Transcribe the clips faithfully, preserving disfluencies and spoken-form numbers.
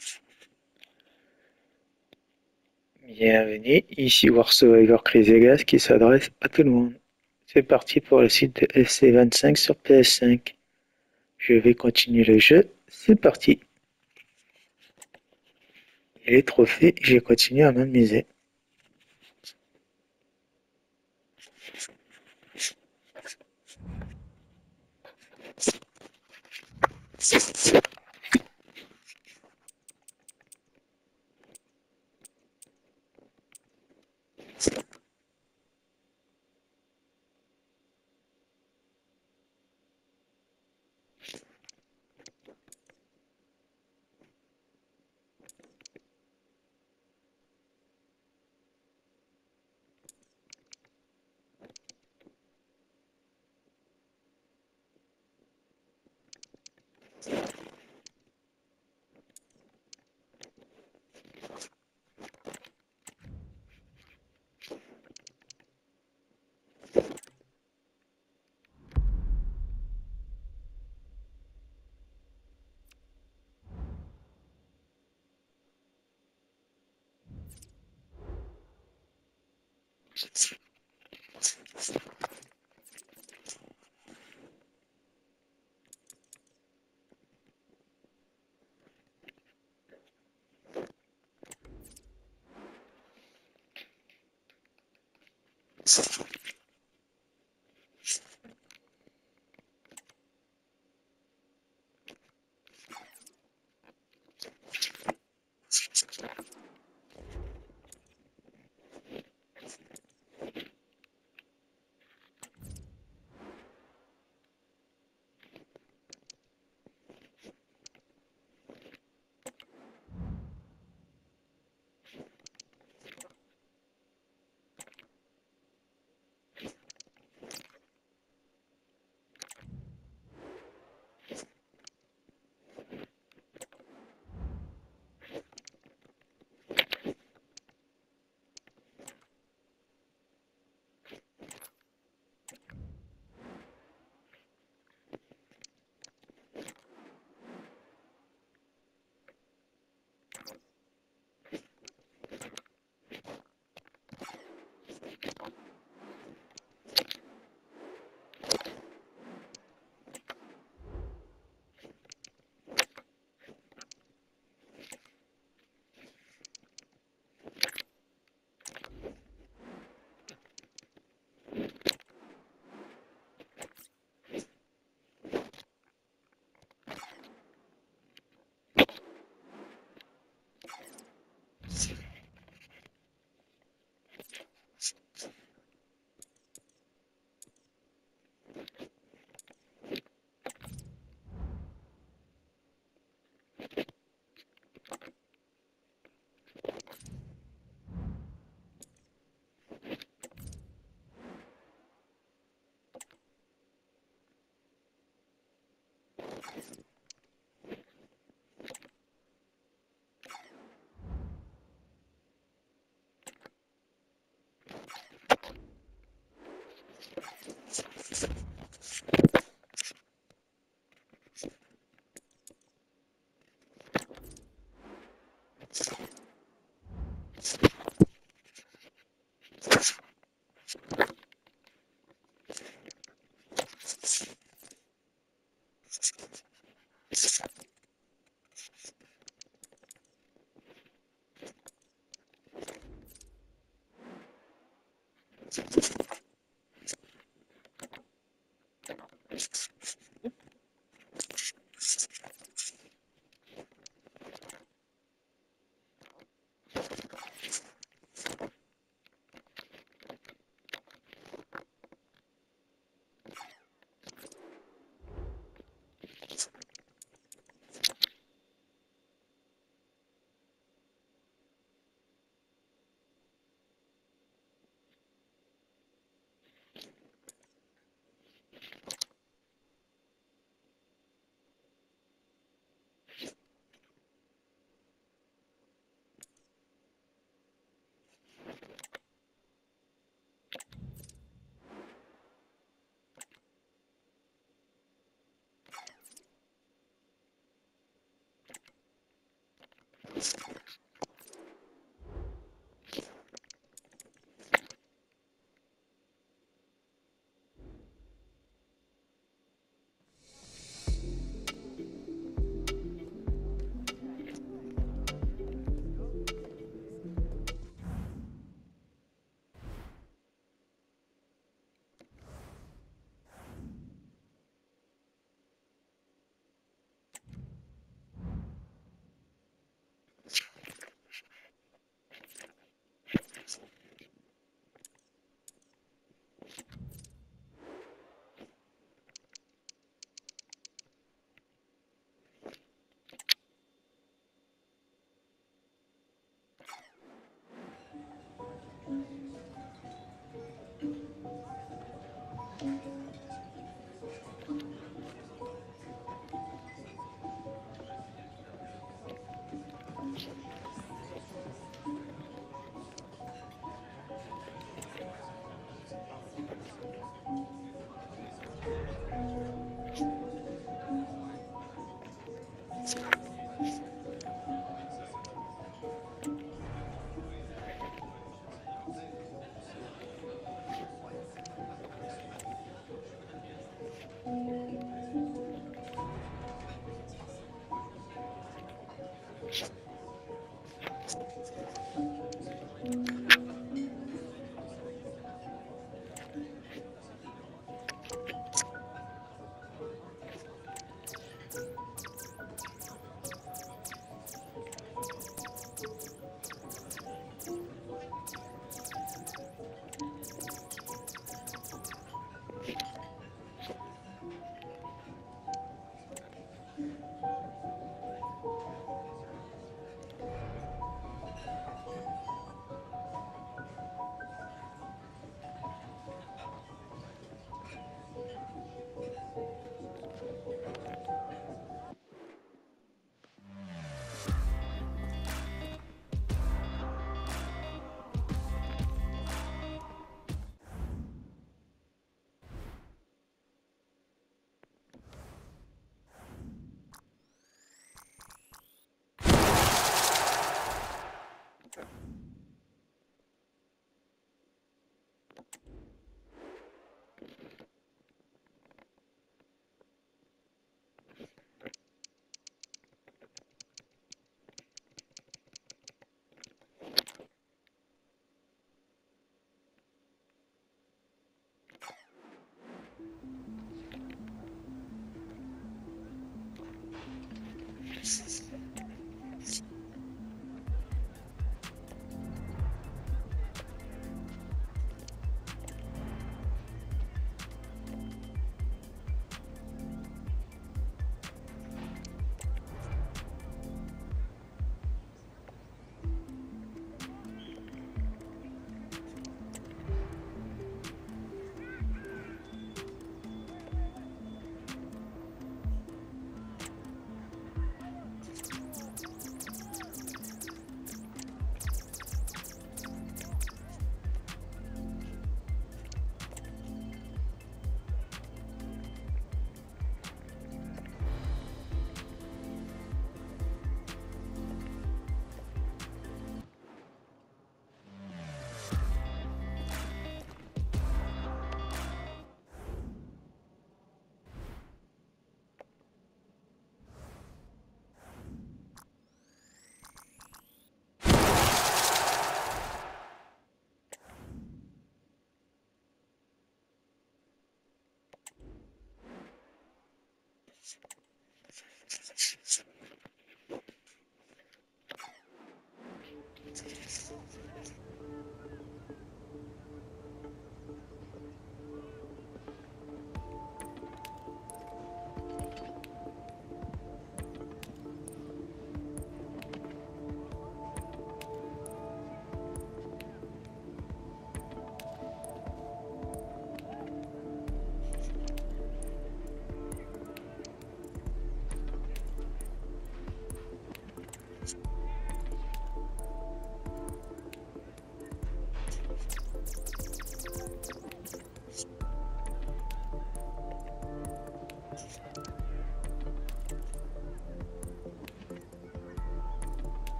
Bienvenue, ici Warsaw Crazy Gas qui s'adresse à tout le monde. C'est parti pour le site de F C vingt-cinq sur P S cinq. Je vais continuer le jeu, c'est parti. Et les trophées, j'ai continué à m'amuser.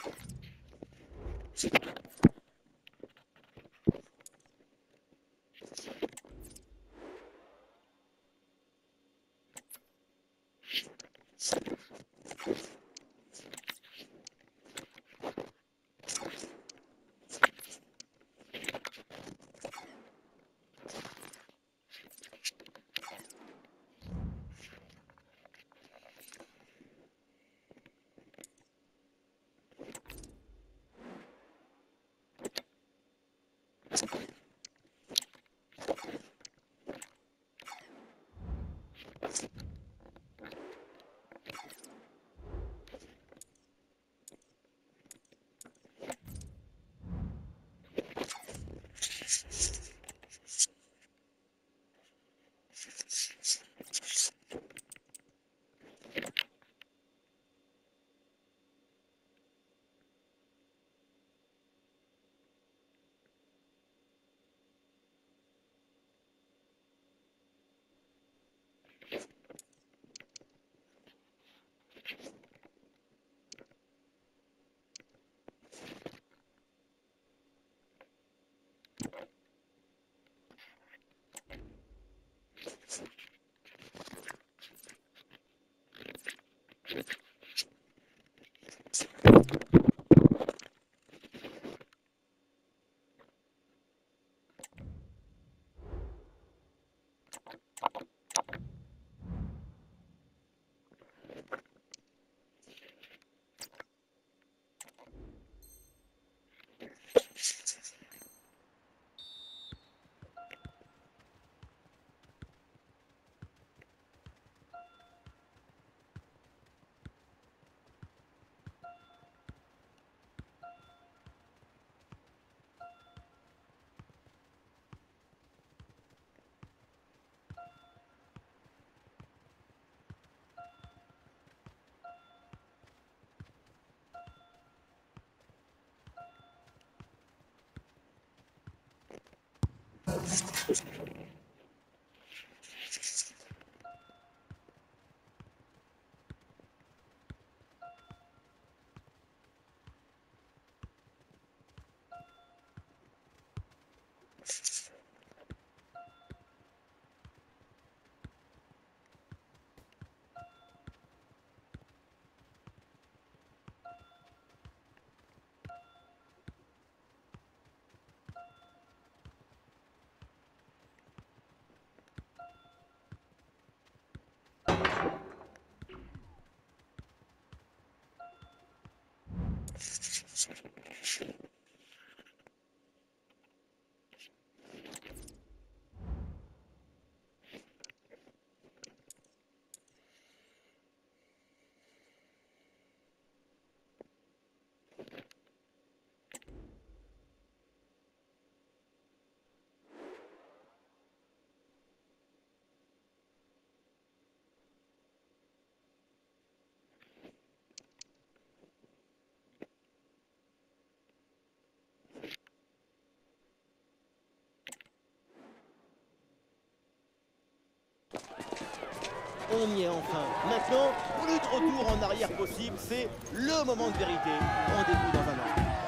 On y est enfin. Maintenant, plus de retour en arrière possible, c'est le moment de vérité. Rendez-vous dans un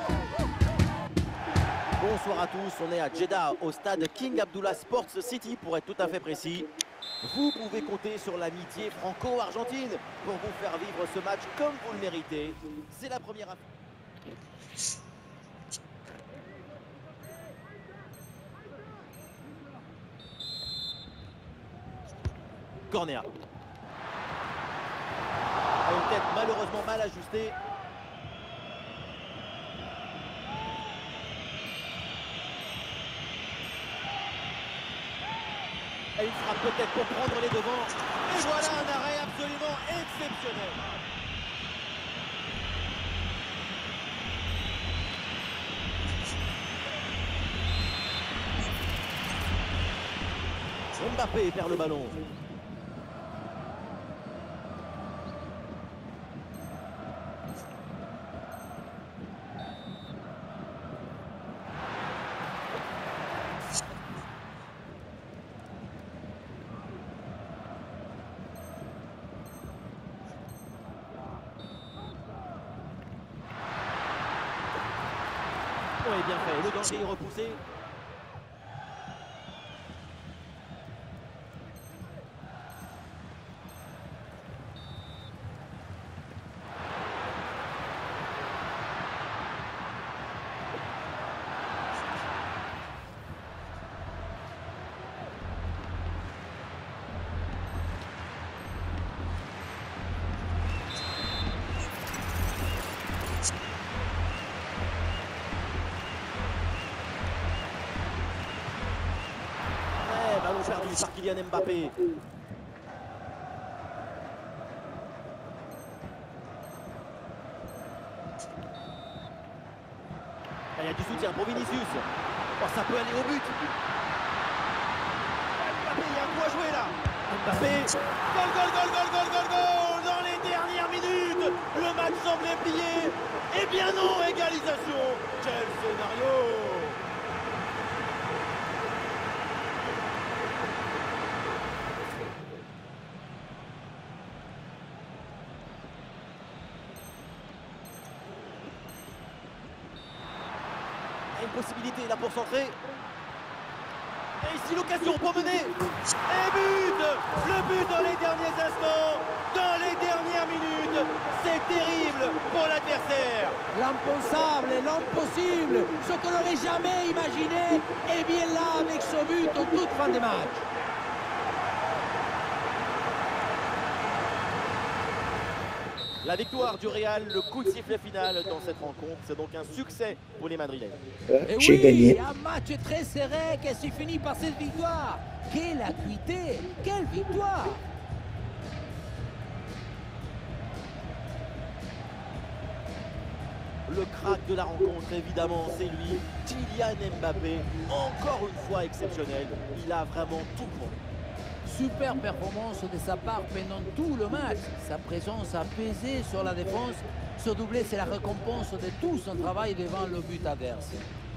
an. Bonsoir à tous, on est à Jeddah, au stade King Abdullah Sports City pour être tout à fait précis. Vous pouvez compter sur l'amitié franco-argentine pour vous faire vivre ce match comme vous le méritez. C'est la première affaire. Corner. À une tête malheureusement mal ajustée. Et il sera peut-être pour prendre les devants. Et voilà un arrêt absolument exceptionnel. Mbappé perd le ballon. Oui, bien fait. Le danger est repoussé. Ballon perdu par Kylian Mbappé. Il y a du soutien pour Vinicius. Oh, ça peut aller au but. Mbappé, il y a un coup à jouer là. Mbappé. Goal, goal, goal, goal, goal, goal, goal. Dans les dernières minutes, le match semblait plié. Eh bien non, égalisation. Quel scénario. Une possibilité là pour centrer. Et ici l'occasion pour mener. Et but. Le but dans les derniers instants, dans les dernières minutes. C'est terrible pour l'adversaire. L'impensable, l'impossible, ce qu'on n'aurait jamais imaginé, et bien là avec ce but en toute fin de match. La victoire du Real, le coup de sifflet final dans cette rencontre, c'est donc un succès pour les Madrilènes. Et J'ai oui, gagné. un match très serré qui s'est fini par cette victoire. Quelle acuité, quelle victoire! Le crack de la rencontre, évidemment, c'est lui, Kylian Mbappé, encore une fois exceptionnel. Il a vraiment tout pour lui. Super performance de sa part pendant tout le match. Sa présence a pesé sur la défense. Ce doublé, c'est la récompense de tout son travail devant le but adverse.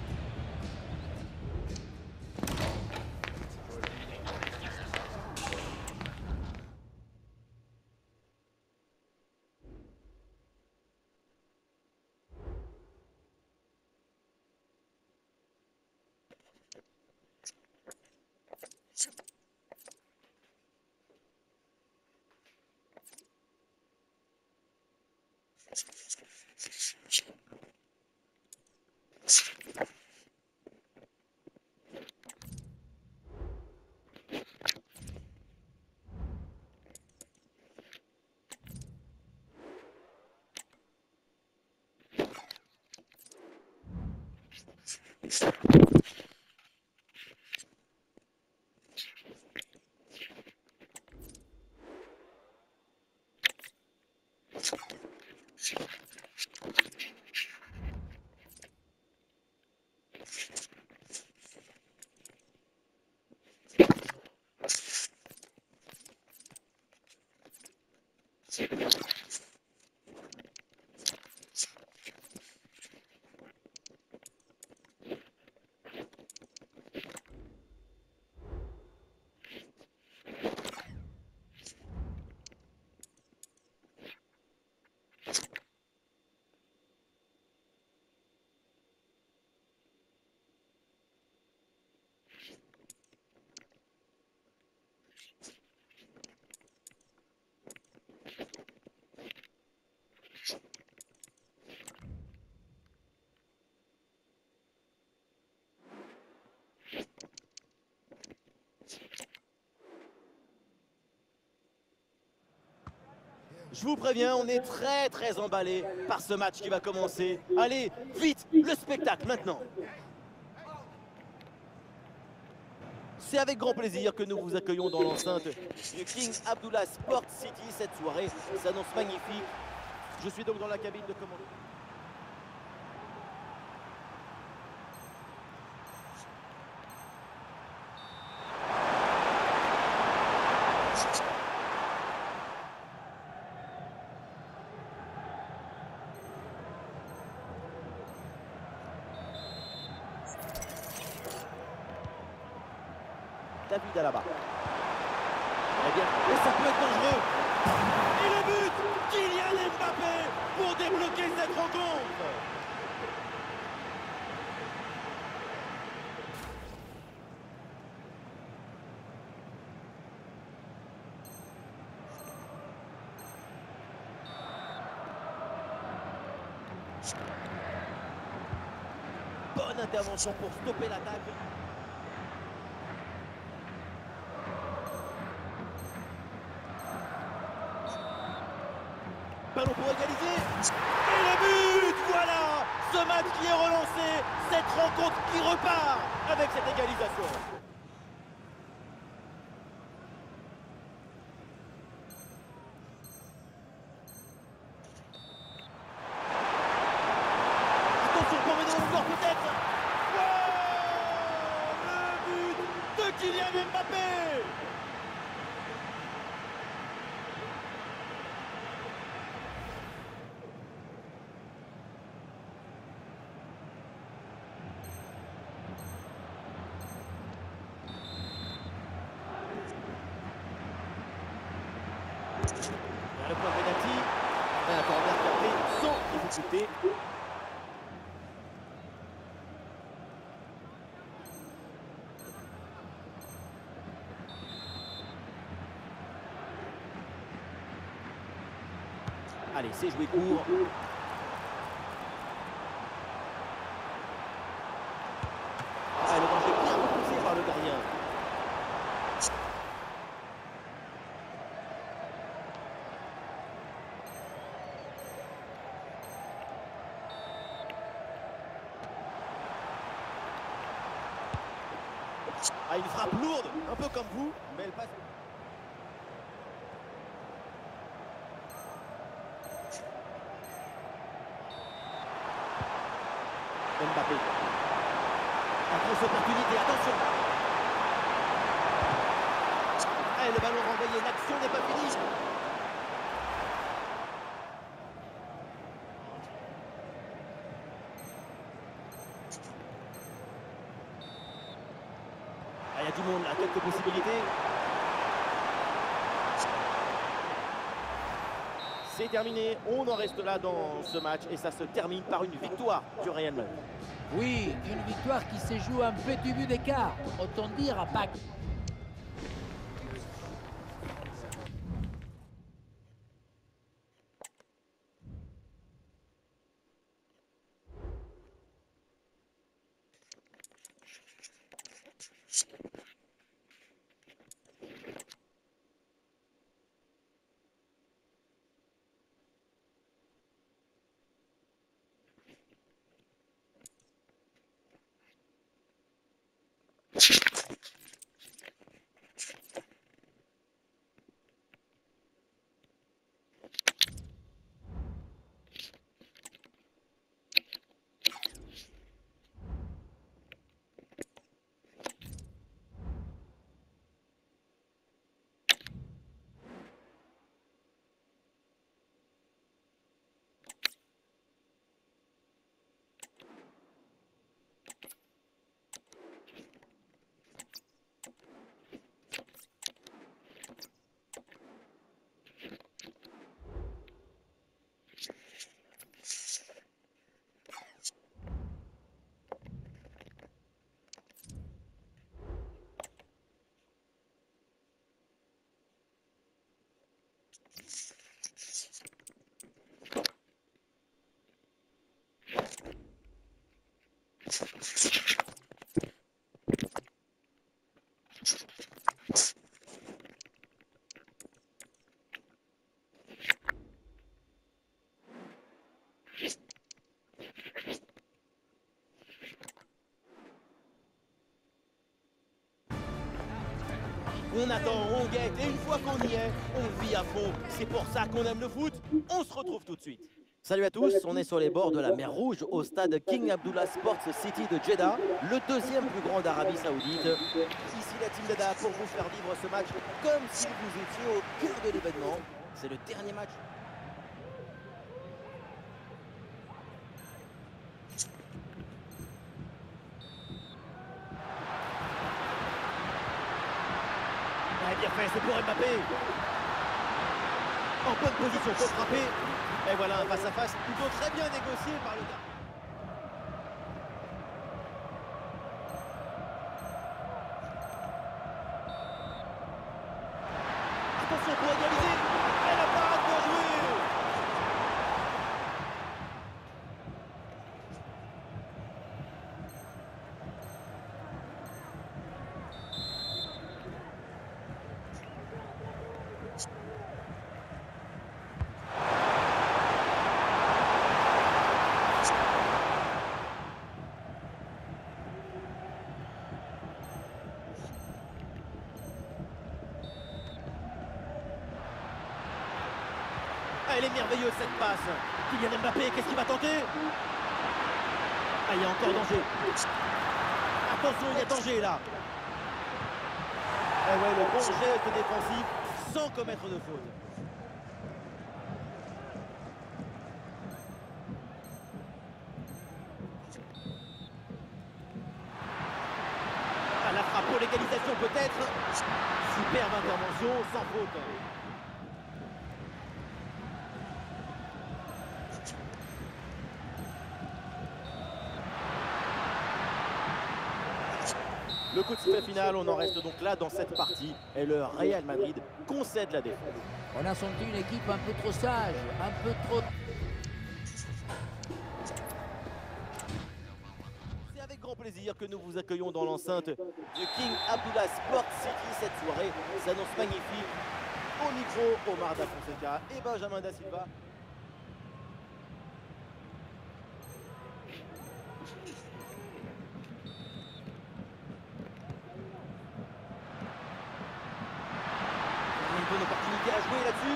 Je vous préviens, on est très très emballé par ce match qui va commencer. Allez, vite, le spectacle maintenant. C'est avec grand plaisir que nous vous accueillons dans l'enceinte du King Abdullah Sport City. Cette soirée s'annonce magnifique. Je suis donc dans la cabine de commandement. David Alaba. Eh bien, et ça peut être dangereux. Et le but, Kylian Mbappé pour débloquer cette rencontre. bonne intervention pour stopper l'attaque. Ballon pour égaliser. Et le but, voilà. Ce match qui est relancé, cette rencontre qui repart avec cette égalisation. Attention pour mener au score peut-être. Wow, le but de Kylian Mbappé. Le point pénalty, un corner capté sans difficulté. Allez, c'est joué court. Ah, le danger bien repoussé par le gardien. Ah, une frappe lourde, un peu comme vous, mais elle passe. Mbappé. La grosse opportunité, attention. Ah, et le ballon renvoyé, l'action n'est pas finie. Il y a du monde là, quelques possibilités. C'est terminé, on en reste là dans ce match et ça se termine par une victoire du Real Madrid. Oui, une victoire qui se joue à un petit but d'écart, autant dire à Pâques. On attend, on guette, et une fois qu'on y est, on vit à fond. C'est pour ça qu'on aime le foot. On se retrouve tout de suite. Salut à tous, on est sur les bords de la mer Rouge au stade King Abdullah Sports City de Jeddah, le deuxième plus grand d'Arabie Saoudite. Ici la team Jeddah pour vous faire vivre ce match comme si vous étiez au cœur de l'événement. C'est le dernier match. Bien fait, c'est pour Mbappé. En bonne position pour frapper. Et voilà un face à face plutôt très bien négocié par le gars. Attention pour égaliser. Et la parade bien jouée. elle est merveilleuse cette passe. Kylian Mbappé, qu'est-ce qu'il va tenter? Ah, il y a encore danger. Attention, il y a danger là. Et ouais, le bon geste défensif sans commettre de faute. Ah, la frappe pour l'égalisation peut-être. Superbe intervention, sans faute. Le coup de sifflet final, on en reste donc là dans cette partie et le Real Madrid concède la défaite. On a senti une équipe un peu trop sage, un peu trop... C'est avec grand plaisir que nous vous accueillons dans l'enceinte du King Abdullah Sport City cette soirée. S'annonce magnifique. Au micro, Omar Da Fonseca et Benjamin Da Silva. Une bonne opportunité à jouer là-dessus.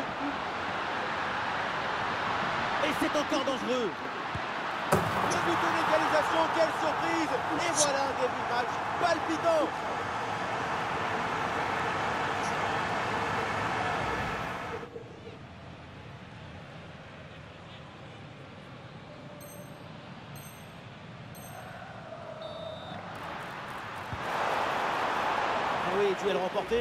Et c'est encore dangereux. Le but de l'égalisation, quelle surprise. Et voilà un début de match palpitant. Ah oui, duel remporté.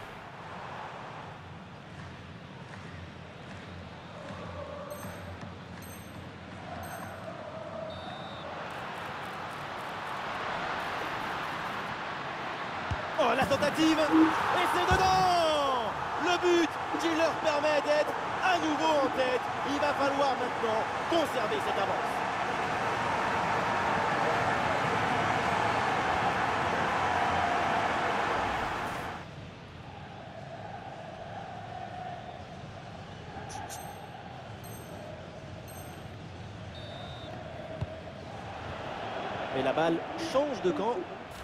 Oh, la tentative, et c'est dedans. Le but qui leur permet d'être à nouveau en tête. Il va falloir maintenant conserver cette avance. Et la balle change de camp.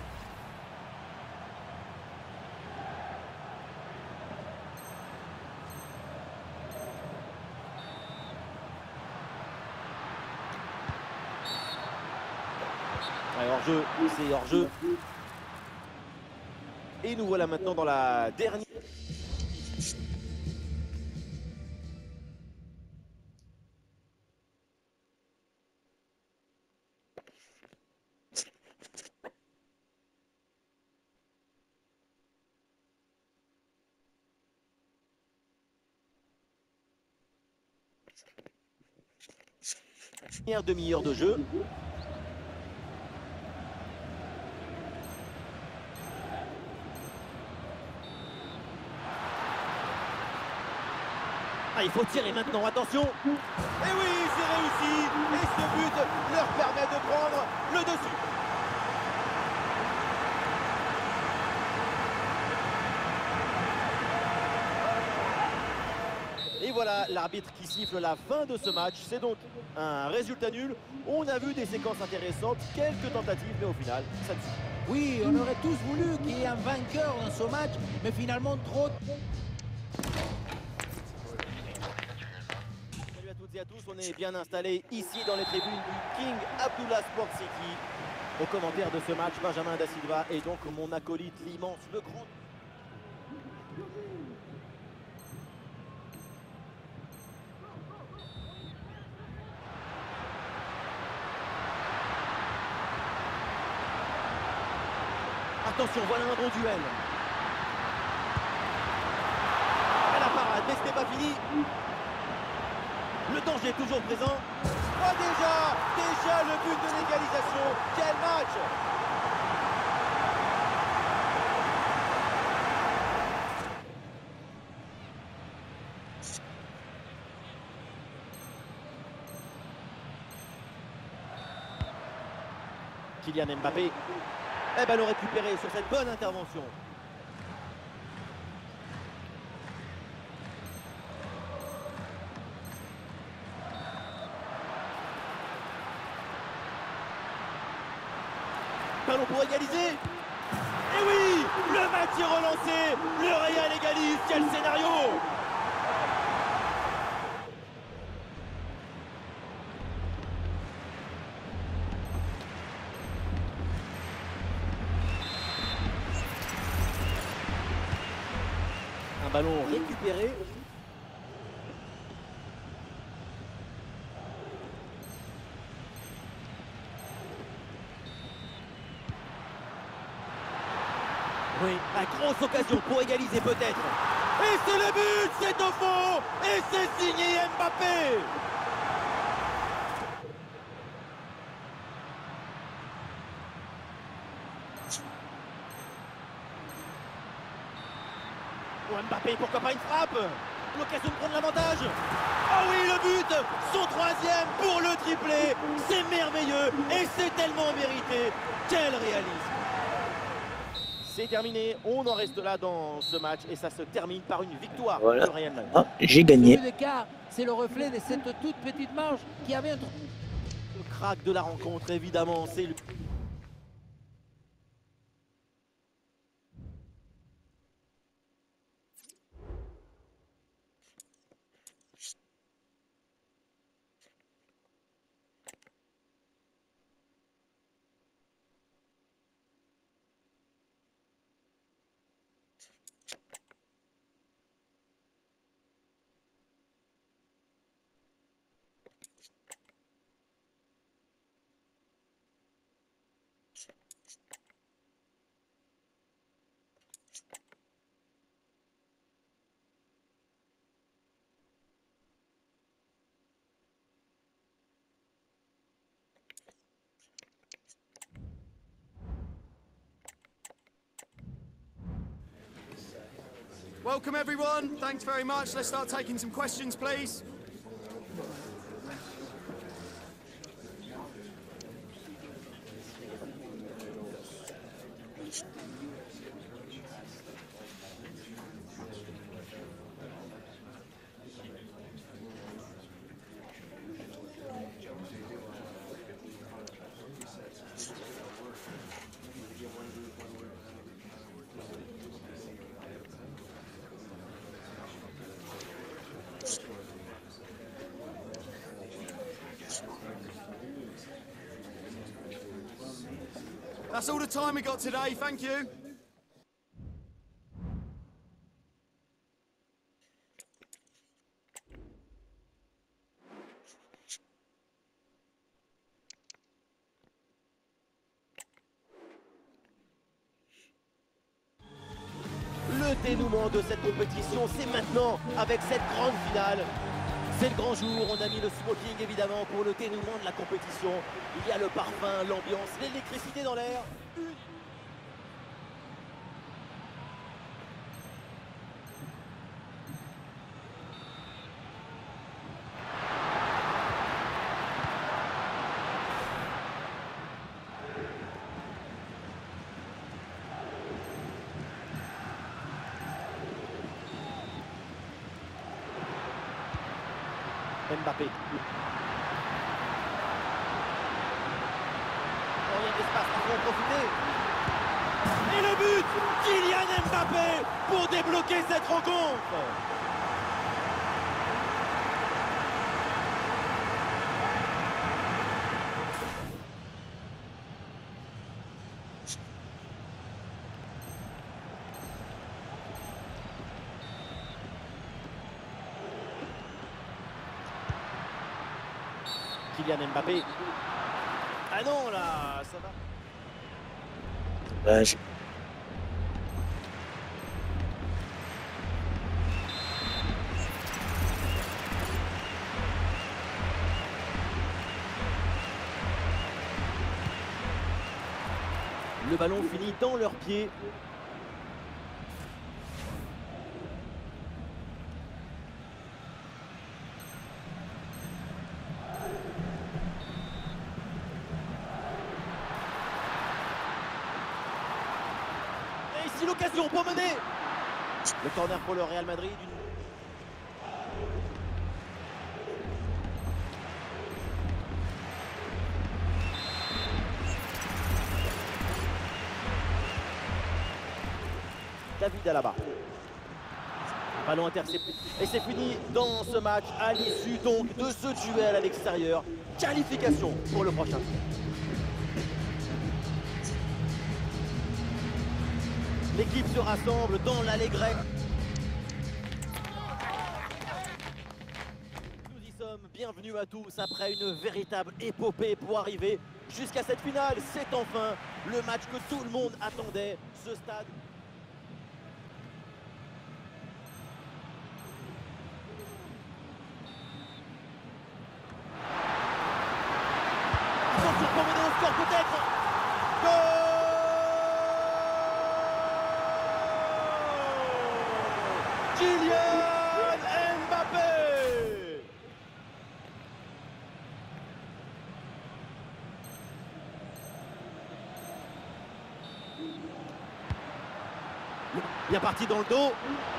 Hors-jeu, c'est hors-jeu. Et nous voilà maintenant dans la dernière. Dernière demi-heure de jeu. Ah, il faut tirer maintenant, attention. Et oui, c'est réussi. Et ce but leur permet de prendre le dessus. Et voilà l'arbitre qui siffle la fin de ce match. C'est donc un résultat nul. On a vu des séquences intéressantes, quelques tentatives, mais au final, ça ne suffit. Oui, on aurait tous voulu qu'il y ait un vainqueur dans ce match, mais finalement trop... Salut à toutes et à tous, on est bien installés ici dans les tribunes du King Abdullah Sport City. Au commentaire de ce match, Benjamin Da Silva et donc mon acolyte, l'immense, le grand... Attention, voilà un bon duel. Et la parade, mais ce n'est pas fini. Le danger est toujours présent. Oh déjà, déjà le but de l'égalisation. Quel match! Kylian Mbappé. Et ballon récupéré sur cette bonne intervention. Ballon pour égaliser. Et oui, le match est relancé. Le Real égalise. Quel scénario! Ballon récupéré. Oui, la grosse occasion pour égaliser peut-être. Et c'est le but, c'est au fond. Et c'est signé Mbappé. Pour Mbappé, pourquoi pas une frappe? L'occasion de prendre l'avantage. Oh oui, le but, son troisième pour le triplé. C'est merveilleux et c'est tellement mérité. Quel réalisme. C'est terminé, on en reste là dans ce match et ça se termine par une victoire Voilà. du Real Madrid. Ah, j'ai gagné. C'est le reflet de cette toute petite marge qui avait entre... Le crack de la rencontre, évidemment, c'est lui. Welcome everyone, thanks very much. Let's start taking some questions, please. That's all the time we got today, thank you. Le dénouement de cette compétition, c'est maintenant avec cette grande finale. C'est le grand jour, on a mis le smoking évidemment pour le dénouement de la compétition. Il y a le parfum, l'ambiance, l'électricité dans l'air. Mbappé. Oh, il y a de l'espace, il faut en profiter. Et le but, Kylian Mbappé pour débloquer cette rencontre. Kylian Mbappé. Ah non, là, ça va. Dommage. Le ballon finit dans leurs pieds. Et ici l'occasion pour mener. Le corner pour le Real Madrid. Une... David Alaba. Ballon intercepté. Et c'est fini dans ce match à l'issue donc de ce duel à l'extérieur. Qualification pour le prochain. L'équipe se rassemble dans l'allée grecque. Shalom, bienvenue à tous après une véritable épopée pour arriver jusqu'à cette finale. C'est enfin le match que tout le monde attendait. Ce stade. Attention pour mener au score peut-être. Goal! Kylian Mbappé! Bien parti dans le dos.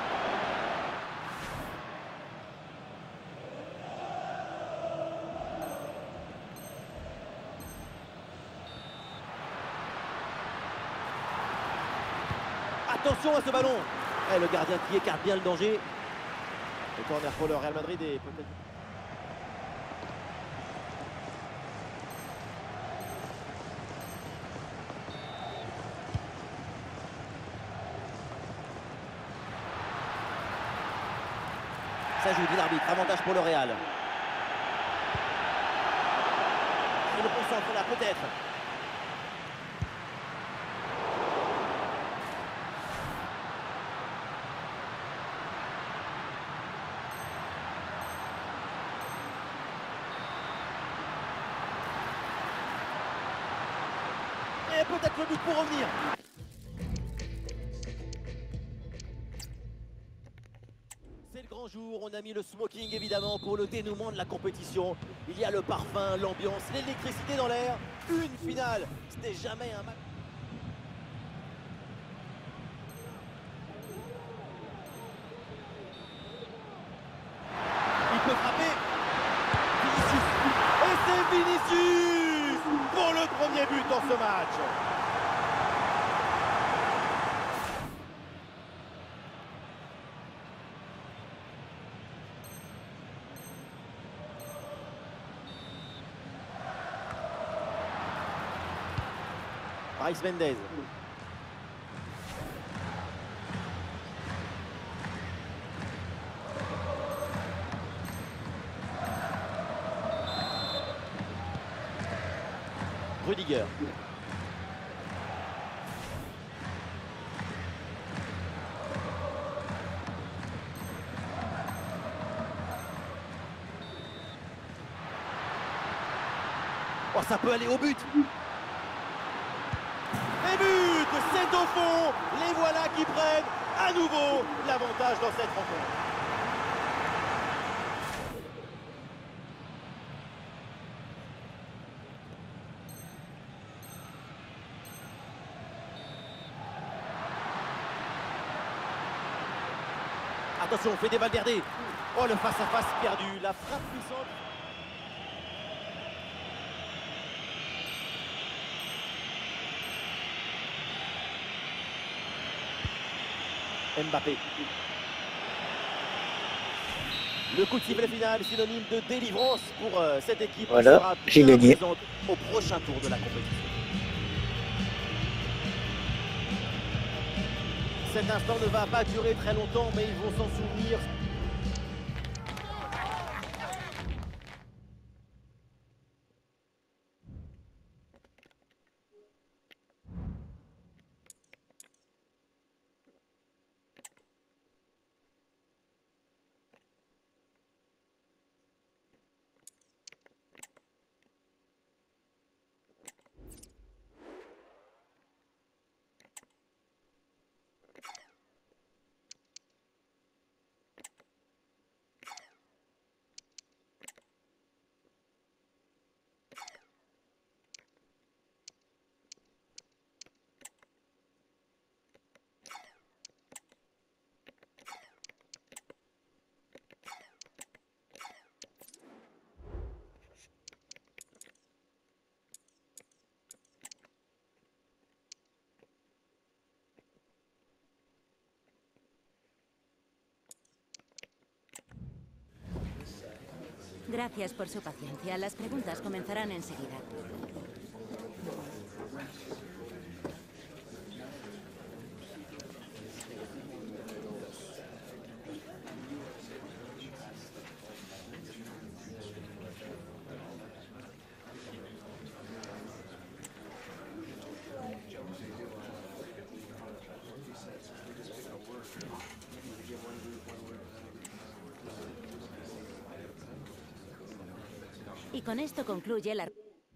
Attention à ce ballon. Et le gardien qui écarte bien le danger. Le corner pour le Real Madrid et peut-être... Ça joue, dit l'arbitre, avantage pour le Real. Et le bon centre là, peut-être. Et peut-être le but pour revenir. C'est le grand jour, on a mis le smoking évidemment pour le dénouement de la compétition. Il y a le parfum, l'ambiance, l'électricité dans l'air. Une finale, c'était jamais un match. Il peut frapper. Vinicius. Et c'est Vinicius pour le premier but dans ce match. Brais Méndez. Rudiger. Oh, ça peut aller au but. Et but, c'est au fond. Les voilà qui prennent à nouveau l'avantage dans cette rencontre. Attention, Fede Valverde. Oh, le face-à-face perdu, la frappe puissante. Mbappé. Le coup de sifflet final, synonyme de délivrance pour euh, cette équipe. Voilà, j'ai gagné. Au prochain tour de la compétition. Cet instant ne va pas durer très longtemps, mais ils vont s'en souvenir. Gracias por su paciencia. Las preguntas comenzarán enseguida. Y con esto concluye la...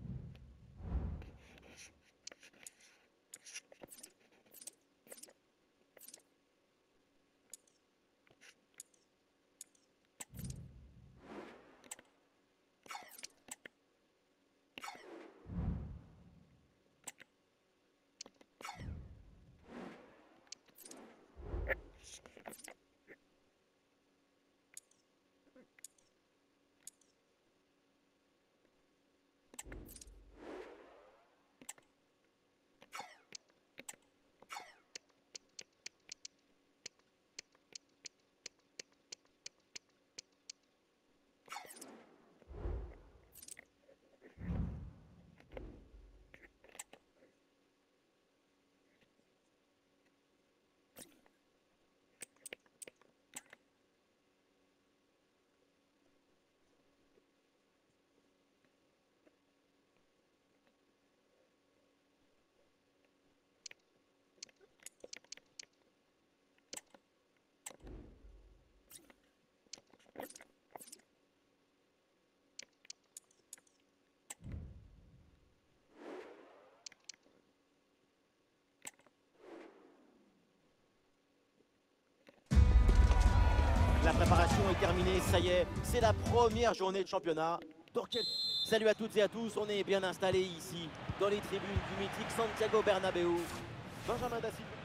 La préparation est terminée, ça y est, c'est la première journée de championnat. Quel... Salut à toutes et à tous, on est bien installés ici, dans les tribunes du mythique Santiago Bernabéu. Benjamin Da Silva.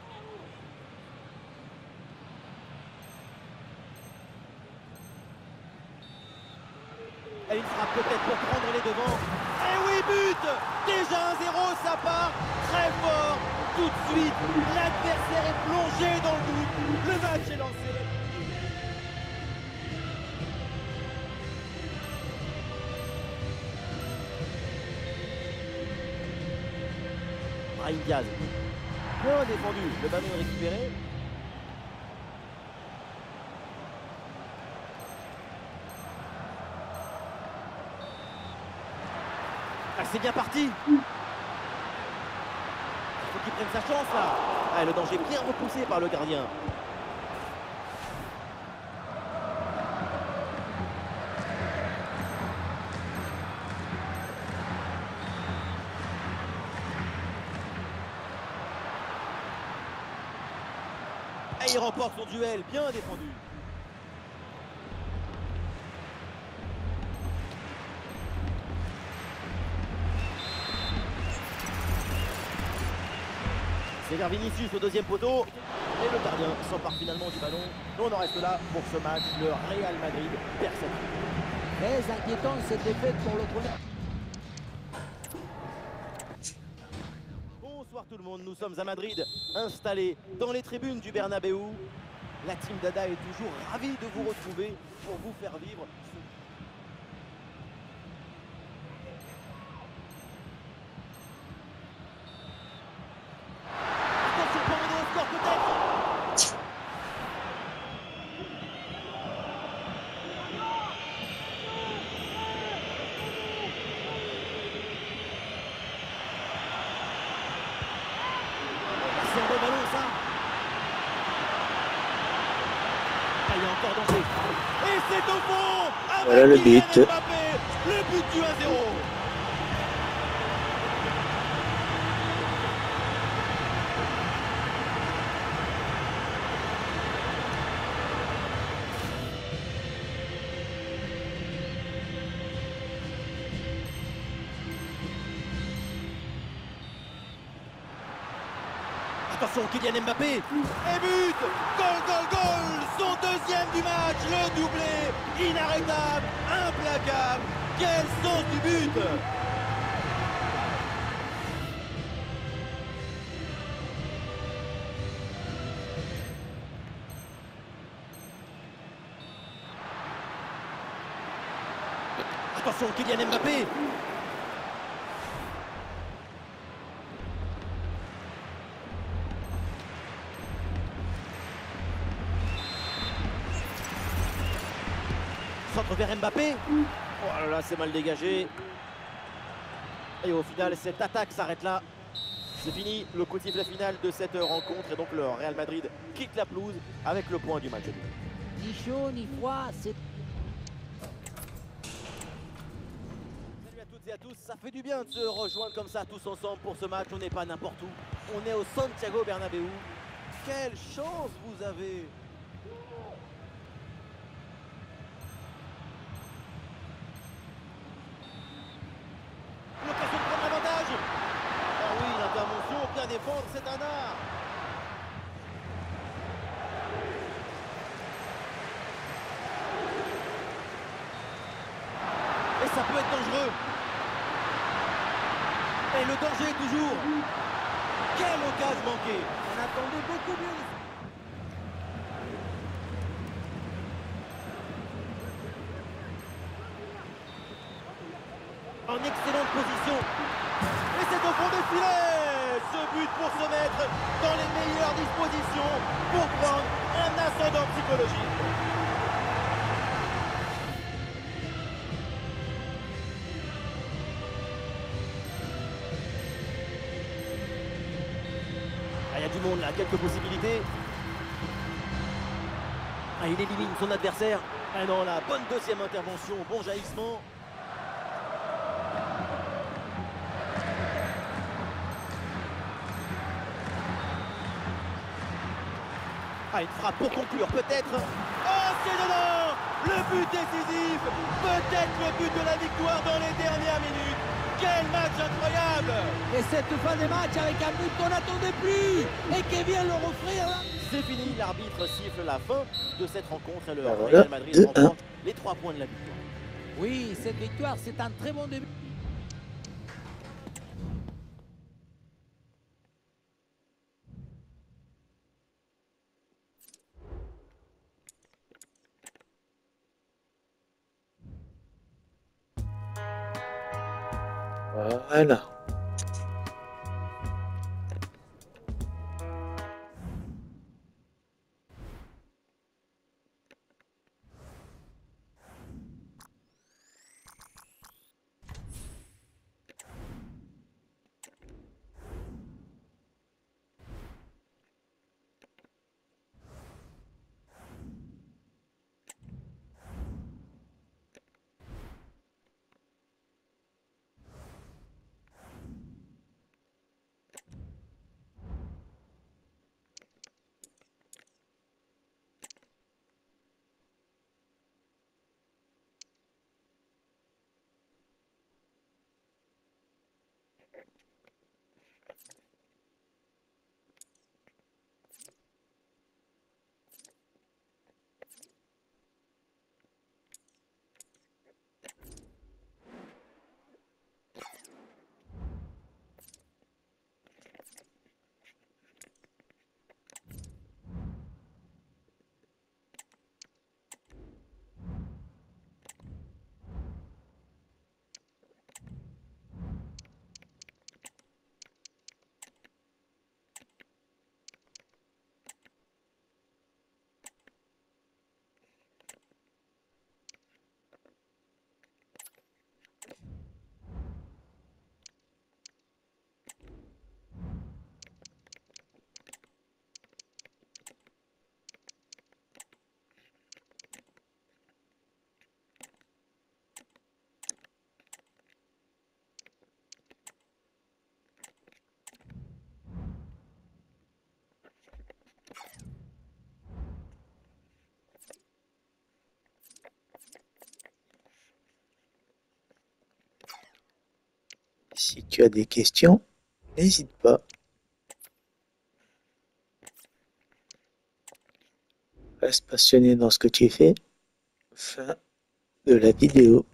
Et une frappe peut-être pour prendre les devants. Et oui, but! Déjà un zéro, ça part très fort. Tout de suite, l'adversaire est plongé dans le doute. Le match est lancé. Brahim Diaz. Bien défendu, le ballon est récupéré. Ah, c'est bien parti. Il faut qu'il prenne sa chance là. Ah, le danger bien repoussé par le gardien. Et il remporte son duel, bien défendu. C'est vers Vinicius au deuxième poteau. Et le gardien s'empare finalement du ballon. On en reste là pour ce match. Le Real Madrid perd cette victoire. Très inquiétant cette défaite pour le premier. Bonsoir tout le monde, nous sommes à Madrid, installés dans les tribunes du Bernabéu. La team Dada est toujours ravie de vous retrouver pour vous faire vivre ce... Attention, Pomodoro score peut-être. C'est un bon ballon ça. Ah, il y a encore danger. Et c'est au fond. Voilà le but. Mbappé, le but du un zéro. Attention, Kylian Mbappé. Et but. Goal, goal, goal. Son deuxième du match. Le doublé. Inarrêtable. Implacable. Quel sens du but. Attention, Kylian Mbappé. Centre vers Mbappé. Oh là là, c'est mal dégagé. Et au final, cette attaque s'arrête là. C'est fini, le coup de sifflet final de cette rencontre. Et donc le Real Madrid quitte la pelouse avec le point du match. Ni chaud ni froid, c'est... toutes et à tous, ça fait du bien de se rejoindre comme ça tous ensemble pour ce match. On n'est pas n'importe où, on est au Santiago Bernabéu. Quelle chance vous avez! L'occasion de prendre l'avantage. Ah oui, l'intervention, bien défendre, c'est un art. Et ça peut être dangereux. Et le danger est toujours. Quelle occasion manquée. On attendait beaucoup mieux. En excellente position. Et c'est au fond des filets. Ce but pour se mettre dans les meilleures dispositions pour prendre un ascendant psychologique. Ah, il y a du monde là, quelques possibilités. Ah, il élimine son adversaire. Ah non, la bonne deuxième intervention, bon jaillissement. Ah, une frappe pour conclure, peut-être. Oh, c'est dedans! Le but décisif! Peut-être le but de la victoire dans les dernières minutes! Quel match incroyable! Et cette fin de match avec un but qu'on n'attendait plus et qui vient leur offrir. C'est fini, l'arbitre siffle la fin de cette rencontre et le Ah, voilà. Real Madrid remporte les trois points de la victoire. Oui, cette victoire, c'est un très bon début. Voilà. Si tu as des questions, n'hésite pas. Reste passionné dans ce que tu fais. Fin de la vidéo.